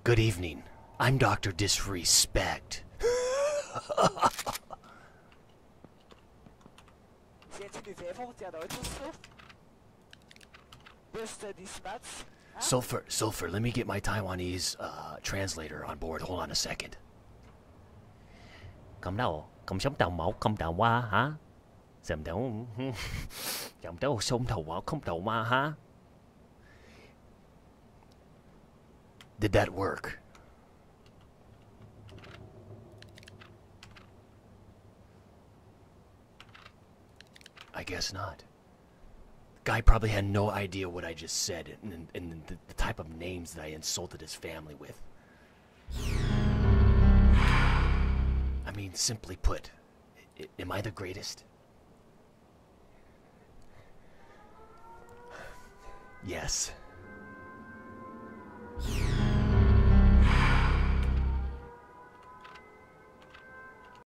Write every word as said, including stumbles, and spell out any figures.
Good evening. I'm Doctor DisRespect. Sulfur, Sulfur, let me get my Taiwanese uh, translator on board. Hold on a second. Không đâu, không sống đầu mẫu không đầu qua hả? Dầm đâu, dầm đâu sống đầu mẫu không đầu qua hả? Did that work? I guess not. Guy probably had no idea what I just said and, and the, the type of names that I insulted his family with. I mean, simply put, I, am I the greatest? Yes.